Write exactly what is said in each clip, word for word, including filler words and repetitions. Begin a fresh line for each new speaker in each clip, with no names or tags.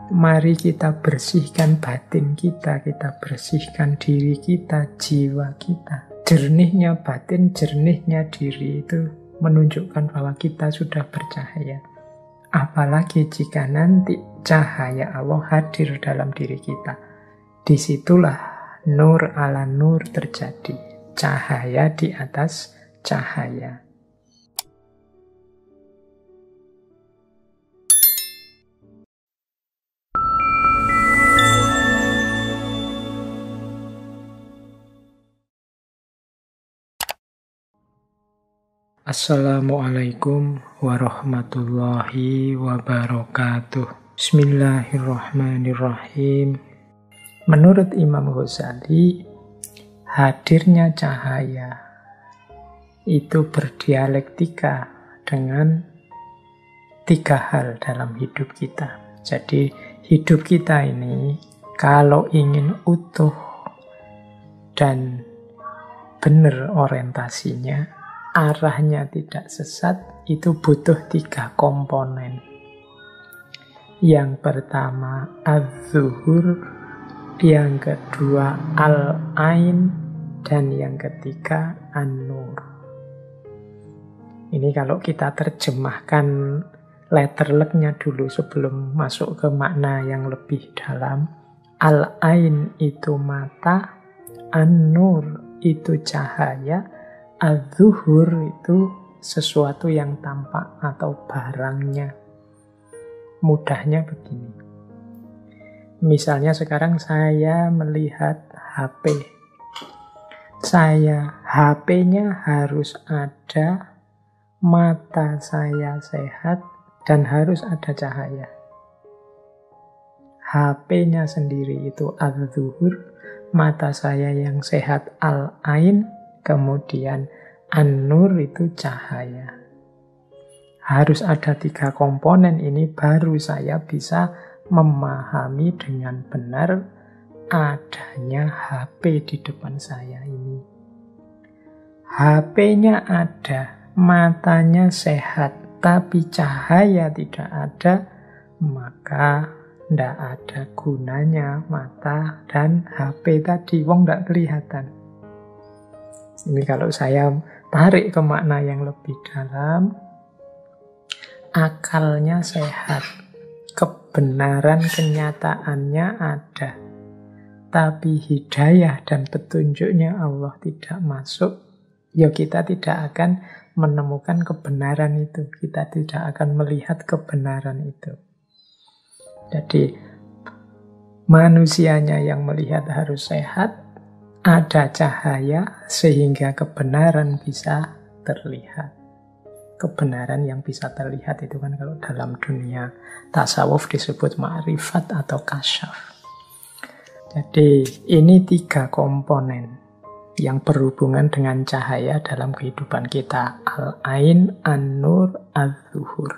Mari kita bersihkan batin kita, kita bersihkan diri kita, jiwa kita. Jernihnya batin, jernihnya diri itu menunjukkan bahwa kita sudah bercahaya. Apalagi jika nanti cahaya Allah hadir dalam diri kita. Disitulah nur ala nur terjadi. Cahaya di atas cahaya. Assalamualaikum warahmatullahi wabarakatuh. Bismillahirrahmanirrahim. Menurut Imam Ghazali, hadirnya cahaya itu berdialektika dengan tiga hal dalam hidup kita. Jadi hidup kita ini kalau ingin utuh dan benar orientasinya, arahnya tidak sesat, itu butuh tiga komponen. Yang pertama az-zuhur, yang kedua al-ain, dan yang ketiga an-nur. Ini kalau kita terjemahkan letter luck-nya dulu sebelum masuk ke makna yang lebih dalam. Al-ain itu mata, an-nur itu cahaya, az-zuhur itu sesuatu yang tampak atau barangnya. Mudahnya begini. Misalnya sekarang saya melihat H P. Saya, H P-nya harus ada, mata saya sehat, dan harus ada cahaya. H P-nya sendiri itu az-zuhur, mata saya yang sehat al-ain, kemudian an-nur itu cahaya. Harus ada tiga komponen ini baru saya bisa memahami dengan benar adanya H P di depan saya ini. H P-nya ada, matanya sehat, tapi cahaya tidak ada, maka tidak ada gunanya mata dan H P tadi, wong tidak kelihatan. Ini kalau saya tarik ke makna yang lebih dalam, akalnya sehat, kebenaran kenyataannya ada, tapi hidayah dan petunjuknya Allah tidak masuk, ya kita tidak akan menemukan kebenaran itu, kita tidak akan melihat kebenaran itu. Jadi manusianya yang melihat harus sehat, ada cahaya sehingga kebenaran bisa terlihat. Kebenaran yang bisa terlihat itu kan kalau dalam dunia tasawuf disebut ma'rifat atau kasyaf. Jadi ini tiga komponen yang berhubungan dengan cahaya dalam kehidupan kita. Al-ain, an-nur, az-zuhur.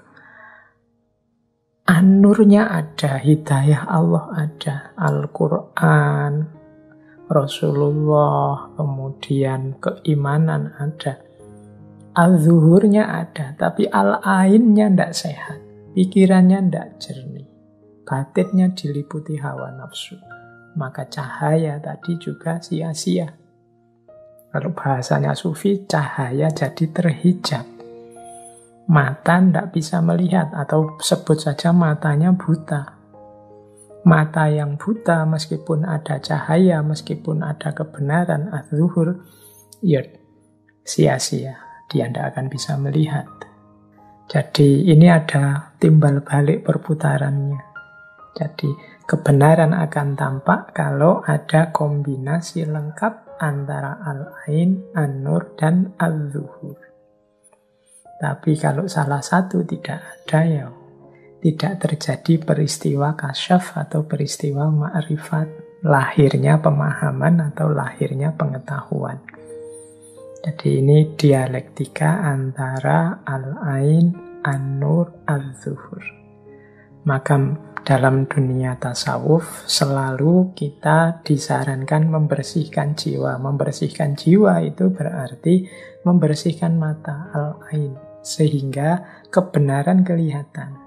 An-nurnya ada, hidayah Allah ada, Al-Quran, Rasulullah, kemudian keimanan ada. Al-zuhurnya ada, tapi al-ainnya tidak sehat. Pikirannya tidak jernih. Batinnya diliputi hawa nafsu. Maka cahaya tadi juga sia-sia. Kalau bahasanya sufi, cahaya jadi terhijab. Mata tidak bisa melihat, atau sebut saja matanya buta. Mata yang buta meskipun ada cahaya, meskipun ada kebenaran, az-zuhur, ya sia-sia. Dia tidak akan bisa melihat. Jadi ini ada timbal balik perputarannya. Jadi kebenaran akan tampak kalau ada kombinasi lengkap antara al-ain, an-nur, dan az-zuhur. Tapi kalau salah satu tidak ada, ya tidak terjadi peristiwa kasyaf atau peristiwa ma'rifat, lahirnya pemahaman atau lahirnya pengetahuan. Jadi ini dialektika antara al-ain, an-nur, az-zuhur. Maka dalam dunia tasawuf selalu kita disarankan membersihkan jiwa. Membersihkan jiwa itu berarti membersihkan mata, al-ain, sehingga kebenaran kelihatan.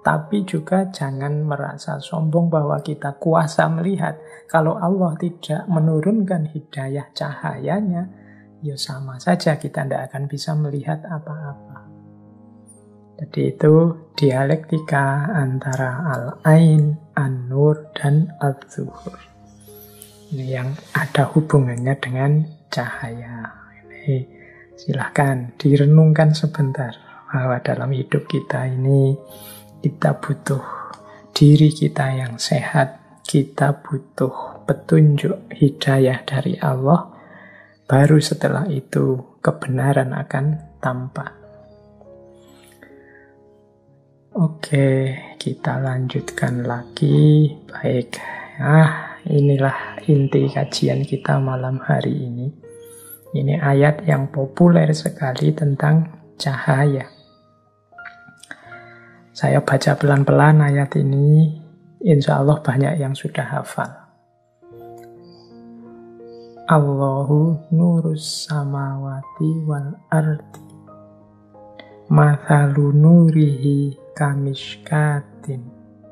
Tapi juga jangan merasa sombong bahwa kita kuasa melihat. Kalau Allah tidak menurunkan hidayah cahayanya, ya sama saja kita tidak akan bisa melihat apa-apa. Jadi itu dialektika antara al-ain, an-nur, dan al-zuhur. Ini yang ada hubungannya dengan cahaya. Ini silahkan direnungkan sebentar bahwa dalam hidup kita ini kita butuh diri kita yang sehat, kita butuh petunjuk hidayah dari Allah, baru setelah itu kebenaran akan tampak. Oke, kita lanjutkan lagi. Baik, ah, inilah inti kajian kita malam hari ini. Ini ayat yang populer sekali tentang cahaya. Saya baca pelan-pelan ayat ini, insya Allah banyak yang sudah hafal. Allahu nurus samawati wal ardi, mathalu nurihi kamishkatin,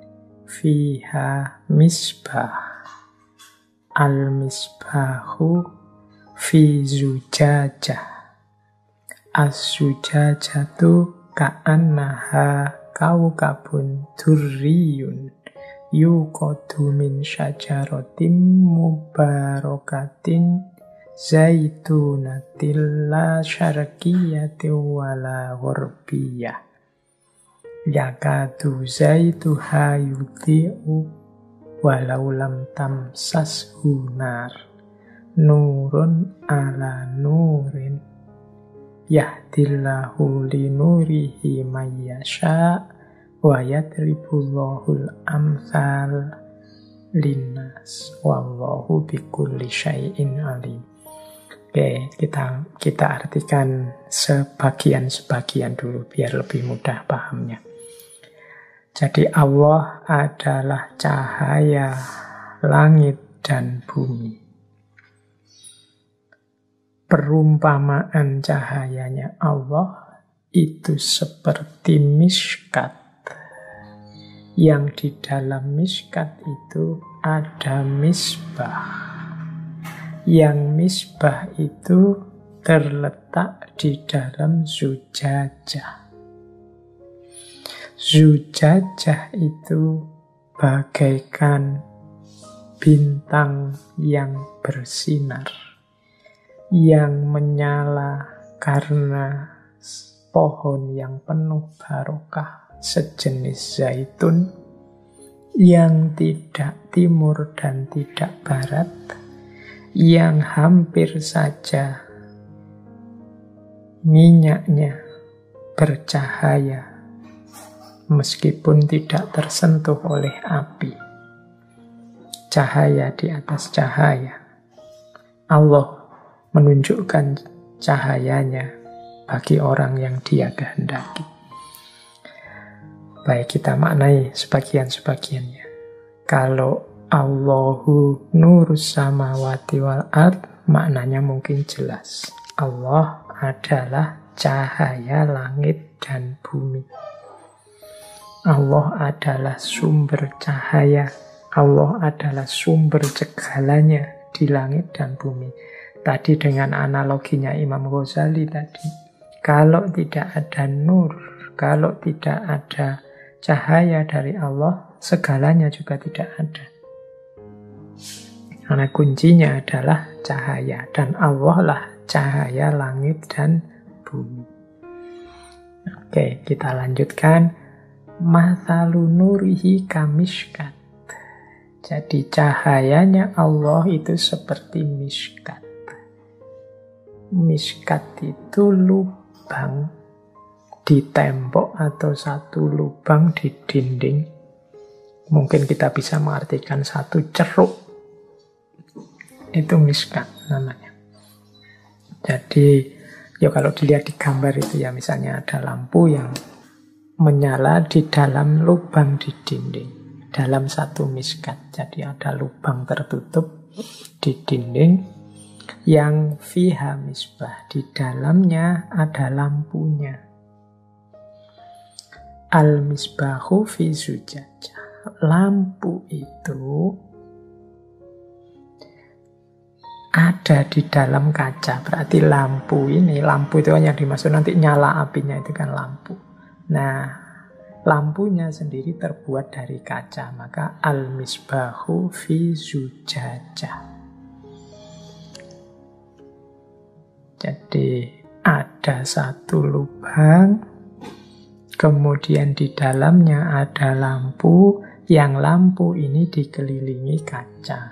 fiha misbah, al misbahu fi zujajah, as-zujajatu ka'annaha kaukabun durriyun yuqadu min syajaratin mubarakatin zaitunatil la syarqiyati wala gharbiyah yakadu zaituha yudhi'u walau lam tamsashu nar nurun ala nurin yahdillahu linurihi mayyasha wa yadribullahul amsal linnas wallahu bikulli syai'in alim. Oke, kita kita artikan sebagian-sebagian dulu biar lebih mudah pahamnya. Jadi Allah adalah cahaya langit dan bumi. Perumpamaan cahayanya Allah itu seperti miskat. Yang di dalam miskat itu ada misbah. Yang misbah itu terletak di dalam zujajah. Zujajah itu bagaikan bintang yang bersinar, yang menyala karena pohon yang penuh barokah sejenis zaitun yang tidak timur dan tidak barat, yang hampir saja minyaknya bercahaya meskipun tidak tersentuh oleh api. Cahaya di atas cahaya. Allah menunjukkan cahayanya bagi orang yang Dia kehendaki. Baik, kita maknai sebagian-sebagiannya. Kalau Allahu nurus samawati wal ard, maknanya mungkin jelas. Allah adalah cahaya langit dan bumi. Allah adalah sumber cahaya. Allah adalah sumber segalanya di langit dan bumi. Tadi dengan analoginya Imam Ghazali tadi, kalau tidak ada nur, kalau tidak ada cahaya dari Allah, segalanya juga tidak ada. Karena kuncinya adalah cahaya, dan Allah lah cahaya langit dan bumi. Oke, kita lanjutkan. Mathalu nurihi kamishkat. Jadi cahayanya Allah itu seperti miskat. Miskat itu lubang di tembok atau satu lubang di dinding. Mungkin kita bisa mengartikan satu ceruk. Itu miskat namanya. Jadi, ya kalau dilihat di gambar itu ya, misalnya ada lampu yang menyala di dalam lubang di dinding. Dalam satu miskat. Jadi ada lubang tertutup di dinding yang fiha misbah, di dalamnya ada lampunya. Al-misbahu fi zujajah. Lampu itu ada di dalam kaca. Berarti lampu ini, lampu itu kan yang dimaksud nanti nyala apinya itu kan lampu. Nah, lampunya sendiri terbuat dari kaca. Maka al-misbahu fi zujajah. Jadi ada satu lubang, kemudian di dalamnya ada lampu, yang lampu ini dikelilingi kaca.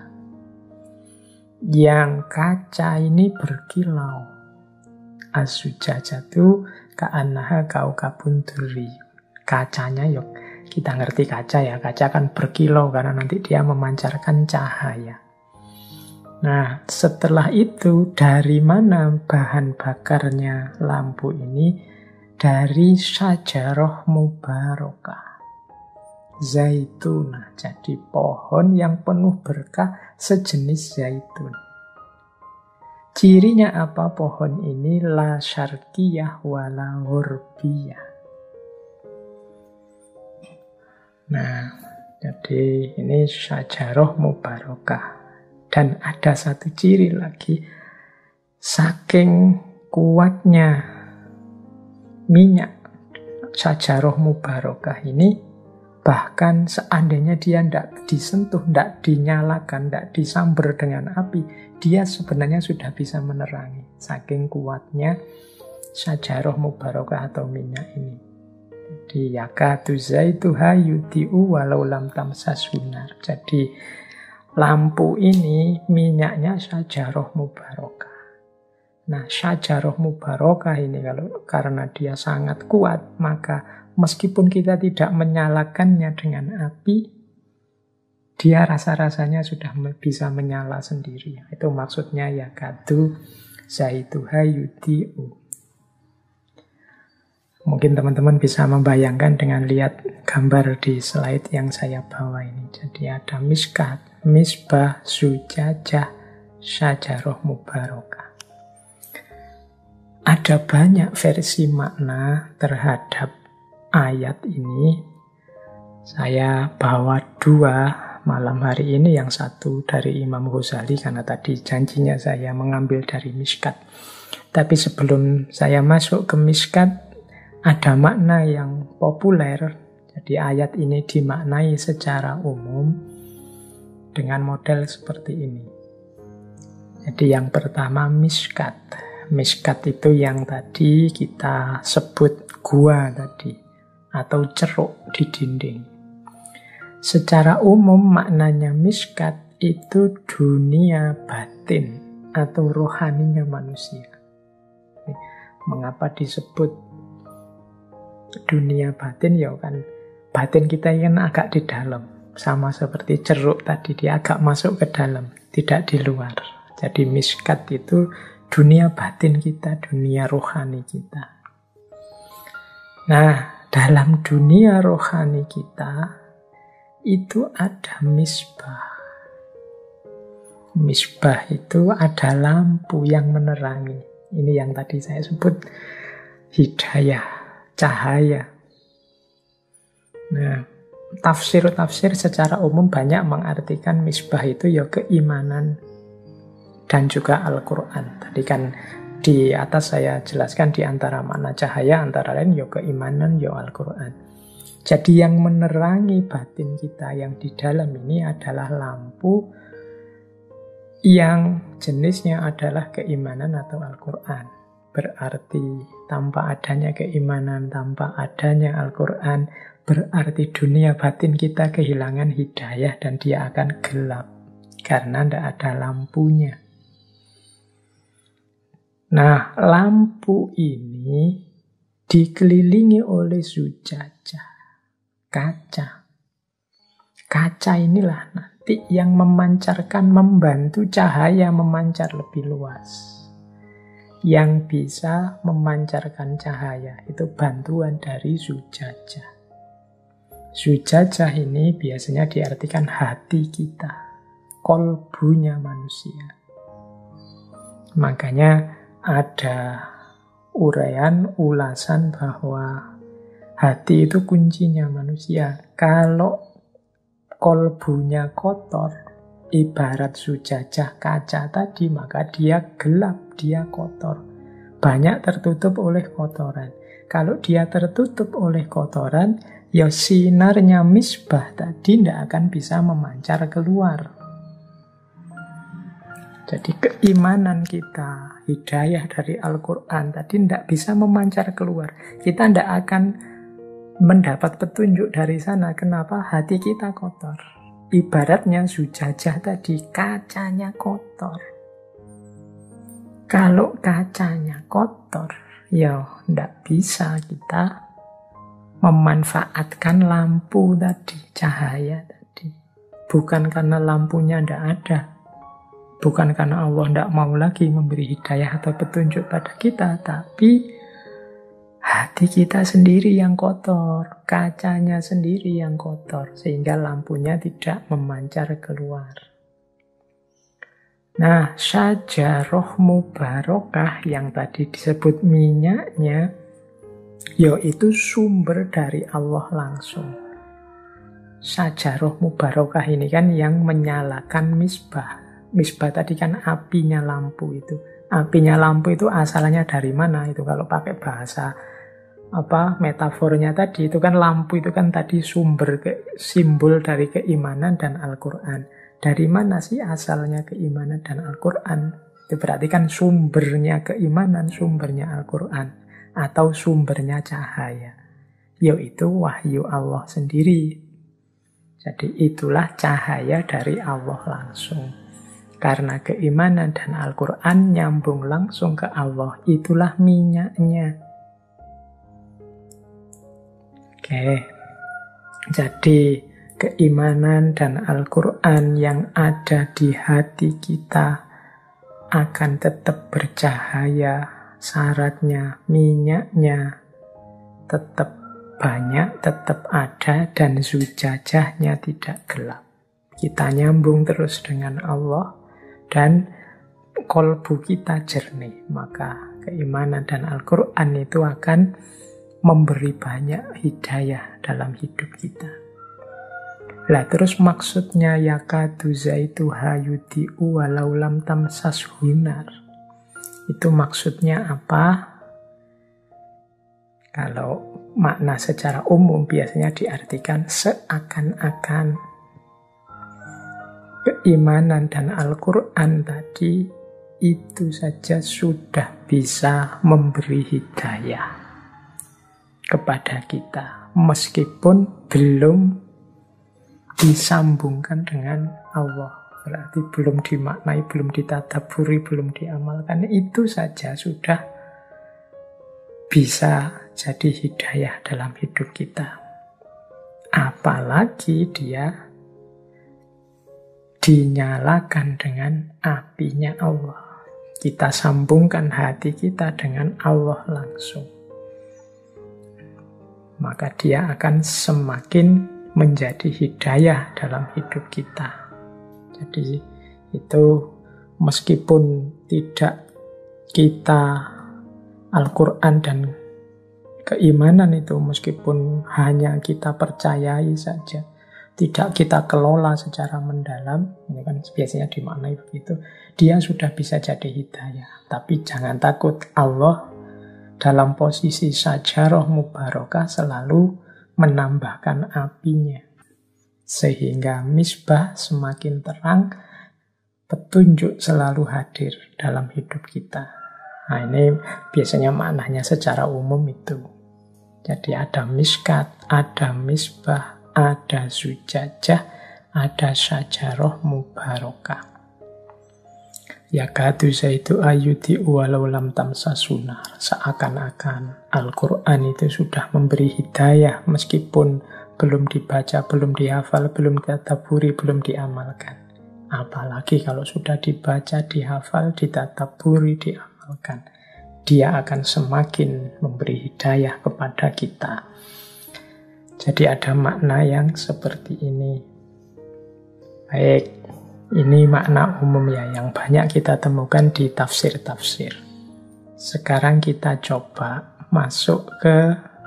Yang kaca ini berkilau. As-sujajatu ka'annaha kaukabun durri. Kacanya yuk, kita ngerti kaca ya, kaca kan berkilau karena nanti dia memancarkan cahaya. Nah, setelah itu dari mana bahan bakarnya lampu ini? Dari syajarah mubarakah, zaitunah. Jadi pohon yang penuh berkah sejenis zaitun. Cirinya apa pohon ini? La syarqiyah wala ghurbiyah. Nah, jadi ini syajarah mubarakah. Dan ada satu ciri lagi, saking kuatnya minyak syajarah mubarakah ini, bahkan seandainya dia tidak disentuh, tidak dinyalakan, tidak disambar dengan api, dia sebenarnya sudah bisa menerangi. Saking kuatnya syajarah mubarakah atau minyak ini. Jadi yakatu zaituha yudhi'u walau lam tamsasunar. Jadi lampu ini minyaknya syajarah mubarakah. Nah, syajarah mubarakah ini kalau karena dia sangat kuat, maka meskipun kita tidak menyalakannya dengan api, dia rasa-rasanya sudah bisa menyala sendiri. Itu maksudnya yakatu zaituha yudhi'u. Mungkin teman-teman bisa membayangkan dengan lihat gambar di slide yang saya bawa ini. Jadi ada miskat, misbah, zujajah, syajarah mubarakah. Ada banyak versi makna terhadap ayat ini. Saya bawa dua malam hari ini. Yang satu dari Imam Ghazali, karena tadi janjinya saya mengambil dari miskat. Tapi sebelum saya masuk ke miskat, ada makna yang populer. Jadi ayat ini dimaknai secara umum dengan model seperti ini. Jadi yang pertama miskat. Miskat itu yang tadi kita sebut gua tadi, atau ceruk di dinding. Secara umum maknanya miskat itu dunia batin atau rohaninya manusia. Mengapa disebut dunia batin? Ya kan batin kita kan agak di dalam, sama seperti ceruk tadi, dia agak masuk ke dalam, tidak di luar. Jadi miskat itu dunia batin kita, dunia rohani kita. Nah, dalam dunia rohani kita itu ada misbah. Misbah itu ada lampu yang menerangi. Ini yang tadi saya sebut hidayah, cahaya. Nah, tafsir-tafsir secara umum banyak mengartikan misbah itu ya keimanan dan juga Al-Quran. Tadi kan di atas saya jelaskan di antara makna cahaya antara lain ya keimanan, ya Al-Quran. Jadi yang menerangi batin kita yang di dalam ini adalah lampu yang jenisnya adalah keimanan atau Al-Quran. Berarti tanpa adanya keimanan, tanpa adanya Al-Quran, berarti dunia batin kita kehilangan hidayah dan dia akan gelap karena tidak ada lampunya. Nah, lampu ini dikelilingi oleh zujajah, kaca. Kaca inilah nanti yang memancarkan, membantu cahaya memancar lebih luas. Yang bisa memancarkan cahaya itu bantuan dari zujajah. Zujajah ini biasanya diartikan hati kita, kolbunya manusia. Makanya ada uraian, ulasan bahwa Hati itu kuncinya manusia. Kalau kolbunya kotor, ibarat zujajah kaca tadi, maka dia gelap, dia kotor. Banyak tertutup oleh kotoran. Kalau dia tertutup oleh kotoran, ya sinarnya misbah tadi tidak akan bisa memancar keluar. Jadi keimanan kita, hidayah dari Al-Quran tadi tidak bisa memancar keluar. Kita tidak akan mendapat petunjuk dari sana. Kenapa? Hati kita kotor. Ibaratnya zujajah tadi, kacanya kotor. Kalau kacanya kotor, ya tidak bisa kita memanfaatkan lampu tadi, cahaya tadi. Bukan karena lampunya tidak ada, bukan karena Allah tidak mau lagi memberi hidayah atau petunjuk pada kita, tapi hati kita sendiri yang kotor, kacanya sendiri yang kotor, sehingga lampunya tidak memancar keluar. Nah, syajarah mubarakah yang tadi disebut minyaknya, yaitu sumber dari Allah langsung. Syajarah mubarakah ini kan yang menyalakan misbah. Misbah tadi kan apinya lampu itu. Apinya lampu itu asalnya dari mana? Itu kalau pakai bahasa apa metafornya tadi, itu kan lampu itu kan tadi sumber ke, simbol dari keimanan dan Al-Quran. Dari mana sih asalnya keimanan dan Al-Quran? Itu berarti kan sumbernya keimanan, sumbernya Al-Quran, atau sumbernya cahaya, yaitu wahyu Allah sendiri. Jadi itulah cahaya dari Allah langsung. Karena keimanan dan Al-Quran nyambung langsung ke Allah, itulah minyaknya. Oke, jadi keimanan dan Al-Quran yang ada di hati kita akan tetap bercahaya, syaratnya, minyaknya tetap banyak, tetap ada, dan zujajahnya tidak gelap. Kita nyambung terus dengan Allah, dan kolbu kita jernih, maka keimanan dan Al-Quran itu akan memberi banyak hidayah dalam hidup kita. Lah terus maksudnya yakadu zaitu hayudi'u walau lam tamsas hunar. Itu maksudnya apa? Kalau makna secara umum biasanya diartikan seakan-akan keimanan dan Al-Quran tadi itu saja sudah bisa memberi hidayah kepada kita, meskipun belum disambungkan dengan Allah. Berarti belum dimaknai, belum ditadaburi, belum diamalkan. Itu saja sudah bisa jadi hidayah dalam hidup kita. Apalagi dia dinyalakan dengan apinya Allah. Kita sambungkan hati kita dengan Allah langsung. Maka dia akan semakin menjadi hidayah dalam hidup kita. Jadi itu meskipun tidak kita Al-Quran dan keimanan itu, meskipun hanya kita percayai saja, tidak kita kelola secara mendalam, ini kan biasanya dimaknai begitu, dia sudah bisa jadi hidayah. Tapi jangan takut, Allah dalam posisi syajarah mubarakah selalu menambahkan apinya, sehingga misbah semakin terang, petunjuk selalu hadir dalam hidup kita. Nah ini biasanya maknanya secara umum itu. Jadi ada miskat, ada misbah, ada zujajah, ada syajarah mubarakah. Yakadu zaitu ayuti walau lam tamsasunar. Seakan-akan Al-Quran itu sudah memberi hidayah meskipun belum dibaca, belum dihafal, belum ditadaburi, belum diamalkan. Apalagi kalau sudah dibaca, dihafal, ditadaburi, diamalkan, dia akan semakin memberi hidayah kepada kita. Jadi ada makna yang seperti ini. Baik, ini makna umum ya, yang banyak kita temukan di tafsir-tafsir. Sekarang kita coba masuk ke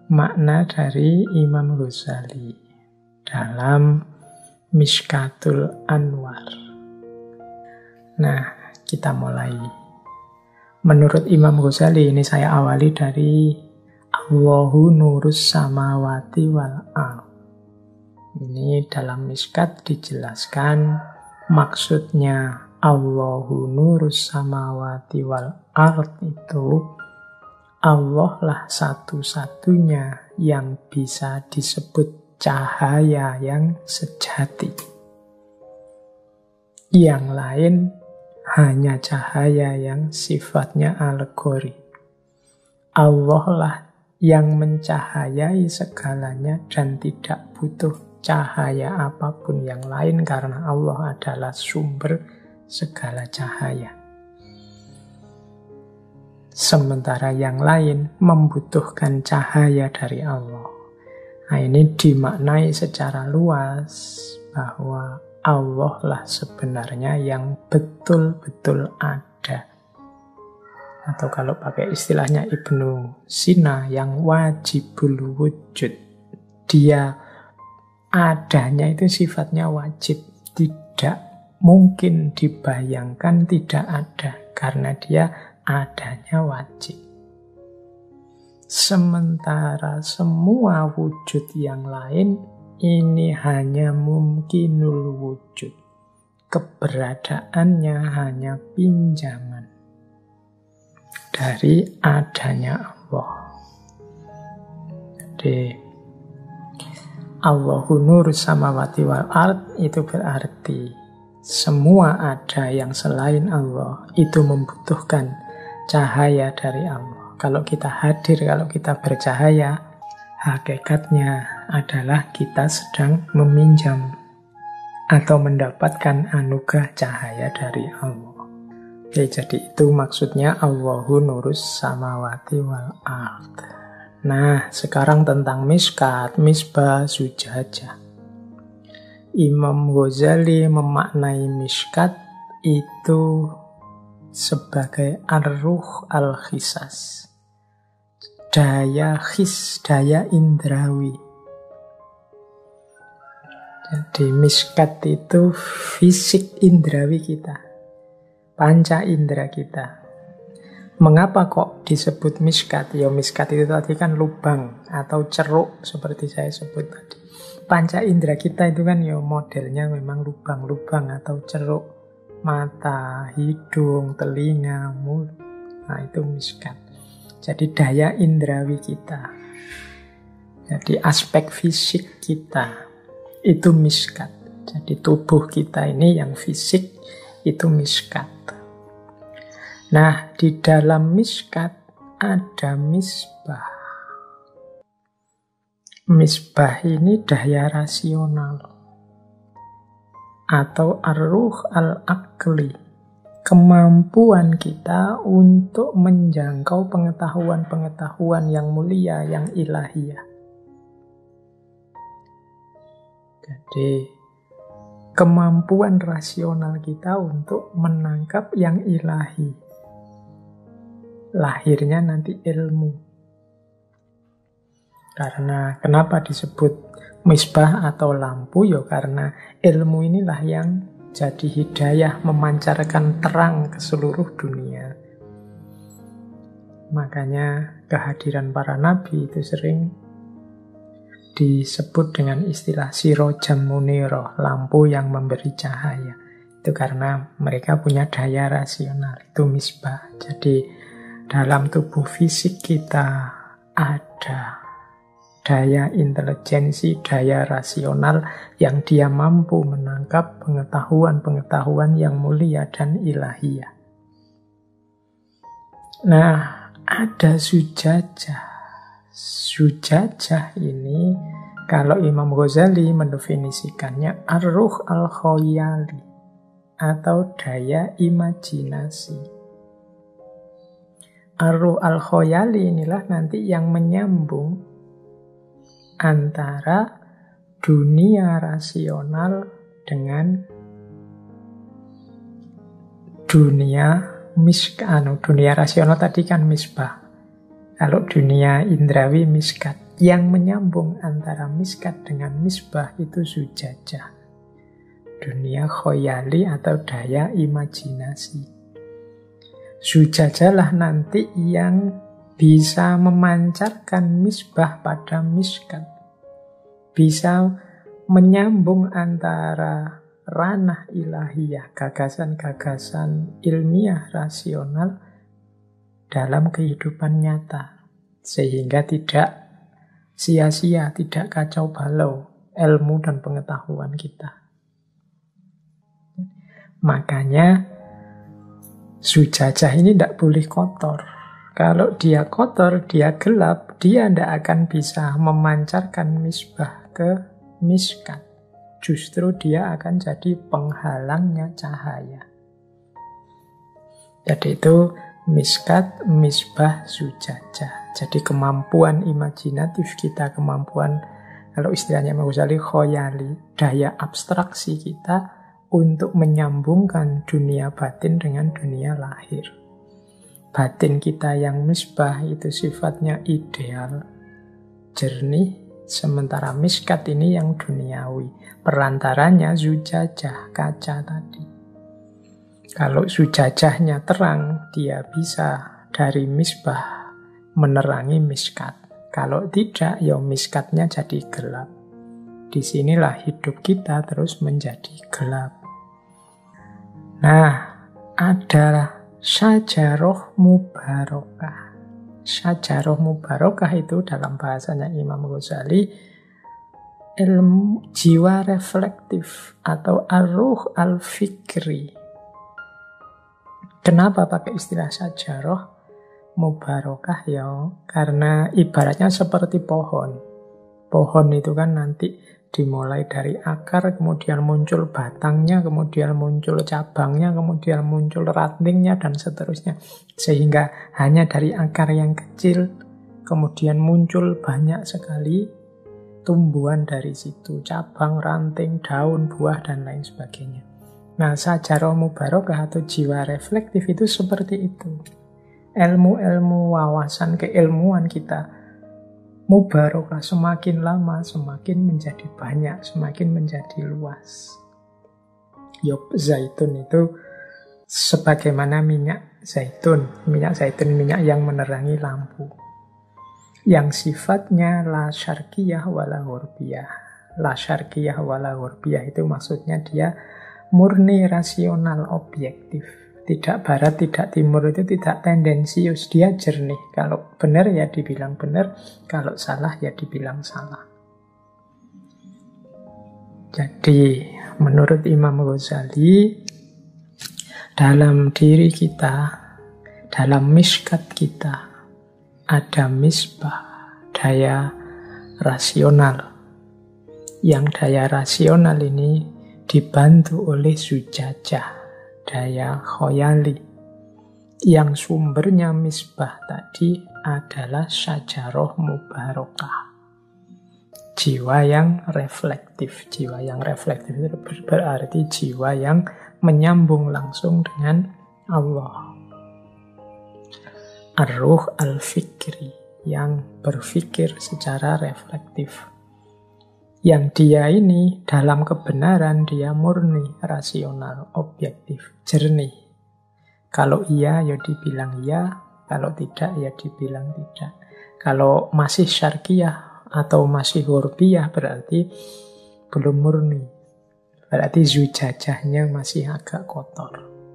makna dari Imam Ghazali dalam Mishkatul Anwar. Nah, kita mulai. Menurut Imam Ghazali, ini saya awali dari Allahu nurus samawati wal ardh. Ini dalam Mishkat dijelaskan maksudnya Allahu nurus samawati wal ardh itu Allah lah satu-satunya yang bisa disebut cahaya yang sejati. Yang lain hanya cahaya yang sifatnya alegori. Allah lah yang mencahayai segalanya dan tidak butuh cahaya apapun yang lain karena Allah adalah sumber segala cahaya. Sementara yang lain membutuhkan cahaya dari Allah. Nah, ini dimaknai secara luas bahwa Allah lah sebenarnya yang betul-betul ada. Atau kalau pakai istilahnya Ibnu Sina, yang wajibul wujud. Dia adanya itu sifatnya wajib, tidak mungkin dibayangkan tidak ada, karena dia adanya wajib. Sementara semua wujud yang lain ini hanya mungkinul wujud. Keberadaannya hanya pinjaman dari adanya Allah. Jadi Allahu nur samawati wal ard itu berarti semua ada yang selain Allah itu membutuhkan cahaya dari Allah. Kalau kita hadir, kalau kita bercahaya, hakikatnya adalah kita sedang meminjam atau mendapatkan anugerah cahaya dari Allah. Oke, jadi itu maksudnya Allahu nurus samawati wal ard. Nah, sekarang tentang Mishkat, Misbah Zujajah. Imam Ghazali memaknai Mishkat itu sebagai ar-ruh al-khisas. Daya khis, daya indrawi. Jadi Mishkat itu fisik indrawi kita, panca indera kita. Mengapa kok disebut miskat? Ya miskat itu tadi kan lubang atau ceruk seperti saya sebut tadi. Panca indera kita itu kan ya modelnya memang lubang-lubang atau ceruk. Mata, hidung, telinga, mulut. Nah itu miskat. Jadi daya indrawi kita. Jadi aspek fisik kita itu miskat. Jadi tubuh kita ini yang fisik itu miskat. Nah, di dalam Mishkat ada misbah. Misbah ini daya rasional atau ar-ruh al-aqli, kemampuan kita untuk menjangkau pengetahuan-pengetahuan yang mulia, yang ilahiyah. Jadi, kemampuan rasional kita untuk menangkap yang ilahi. Lahirnya nanti ilmu. Karena kenapa disebut misbah atau lampu? Ya karena ilmu inilah yang jadi hidayah, memancarkan terang ke seluruh dunia. Makanya kehadiran para nabi itu sering disebut dengan istilah sirojam muniroh, lampu yang memberi cahaya. Itu karena mereka punya daya rasional, itu misbah. Jadi dalam tubuh fisik kita ada daya intelijensi, daya rasional yang dia mampu menangkap pengetahuan-pengetahuan yang mulia dan ilahiyah. Nah, ada zujajah. Zujajah ini kalau Imam Ghazali mendefinisikannya ar-ruh al-khoyali atau daya imajinasi. Ar-ruh al-khoyali inilah nanti yang menyambung antara dunia rasional dengan dunia miskat. Dunia rasional tadi kan misbah. Kalau dunia indrawi miskat. Yang menyambung antara miskat dengan misbah itu zujajah. Dunia khoyali atau daya imajinasi. Zujajah lah nanti yang bisa memancarkan misbah pada miskat. Bisa menyambung antara ranah ilahiyah, gagasan-gagasan ilmiah rasional dalam kehidupan nyata. Sehingga tidak sia-sia, tidak kacau balau ilmu dan pengetahuan kita. Makanya zujajah ini tidak boleh kotor. Kalau dia kotor, dia gelap, dia tidak akan bisa memancarkan misbah ke miskat. Justru dia akan jadi penghalangnya cahaya. Jadi itu miskat, misbah, zujajah. Jadi kemampuan imajinatif kita, kemampuan, kalau istilahnya Imam Ghazali, khoyali, daya abstraksi kita untuk menyambungkan dunia batin dengan dunia lahir. Batin kita yang misbah itu sifatnya ideal, jernih, sementara miskat ini yang duniawi. Perantaranya zujajah, kaca tadi. Kalau zujajahnya terang, dia bisa dari misbah menerangi miskat. Kalau tidak, ya miskatnya jadi gelap. Disinilah hidup kita terus menjadi gelap. Nah, ada syajaroh mubarokah. Syajaroh mubarokah itu dalam bahasanya Imam Ghazali ilmu jiwa reflektif atau ar-ruh al-fikri. Kenapa pakai istilah syajaroh mubarokah ya? Karena ibaratnya seperti pohon. Pohon itu kan nanti dimulai dari akar, kemudian muncul batangnya, kemudian muncul cabangnya, kemudian muncul rantingnya, dan seterusnya. Sehingga hanya dari akar yang kecil, kemudian muncul banyak sekali tumbuhan dari situ. Cabang, ranting, daun, buah, dan lain sebagainya. Nah, syajaroh mubarokah atau jiwa reflektif itu seperti itu. Ilmu-ilmu wawasan keilmuan kita mubarokah, semakin lama semakin menjadi banyak, semakin menjadi luas. Yop zaitun itu sebagaimana minyak zaitun. Minyak zaitun, minyak yang menerangi lampu. Yang sifatnya la syarqiyah wala ghurbiyah. La syarqiyah wala ghurbiyah itu maksudnya dia murni rasional objektif. Tidak barat, tidak timur, itu tidak tendensius. Dia jernih. Kalau benar ya dibilang benar. Kalau salah ya dibilang salah. Jadi menurut Imam Ghazali, dalam diri kita, dalam miskat kita, ada misbah, daya rasional. Yang daya rasional ini dibantu oleh zujajah, daya khoyali, yang sumbernya misbah tadi adalah syajaroh mubarokah. Jiwa yang reflektif. Jiwa yang reflektif itu berarti jiwa yang menyambung langsung dengan Allah. Ar-ruh al-fikri, yang berpikir secara reflektif. Yang dia ini dalam kebenaran dia murni, rasional, objektif, jernih. Kalau iya ya dibilang iya, kalau tidak ya dibilang tidak. Kalau masih syarqiyah atau masih ghurbiyah berarti belum murni. Berarti zujajahnya masih agak kotor.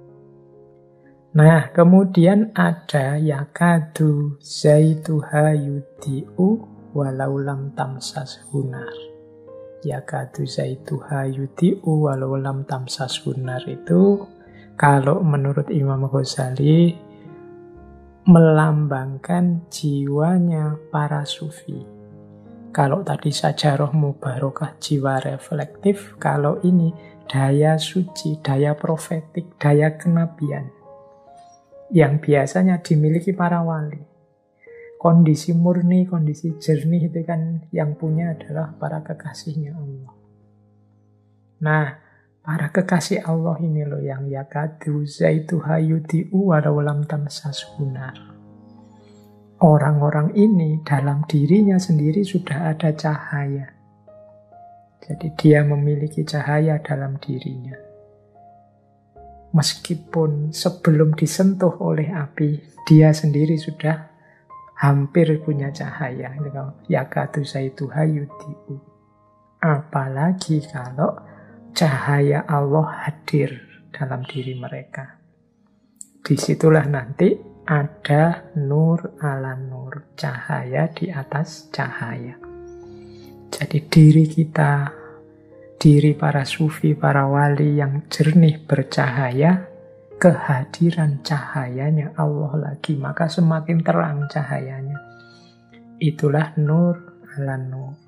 Nah, kemudian ada yakadu zaituha yudi'u walau lam tamsas hunar. Yakadu zaituha yudi'u walau lam tamsas hunar itu kalau menurut Imam Ghazali melambangkan jiwanya para sufi. Kalau tadi syajaroh mubarokah, jiwa reflektif, kalau ini daya suci, daya profetik, daya kenabian yang biasanya dimiliki para wali. Kondisi murni, kondisi jernih itu kan yang punya adalah para kekasihnya Allah. Nah, para kekasih Allah ini loh yang yakadu zaituha yudi'u walau lam tamsas hunar. orang-orang ini dalam dirinya sendiri sudah ada cahaya. Jadi dia memiliki cahaya dalam dirinya. Meskipun sebelum disentuh oleh api, dia sendiri sudah hampir punya cahaya. Yakadu zaituha yudhi'u. Apalagi kalau cahaya Allah hadir dalam diri mereka. Disitulah nanti ada nur ala nur, cahaya di atas cahaya. Jadi diri kita, diri para sufi, para wali yang jernih bercahaya, kehadiran cahayanya Allah lagi, maka semakin terang cahayanya. Itulah nur ala nur.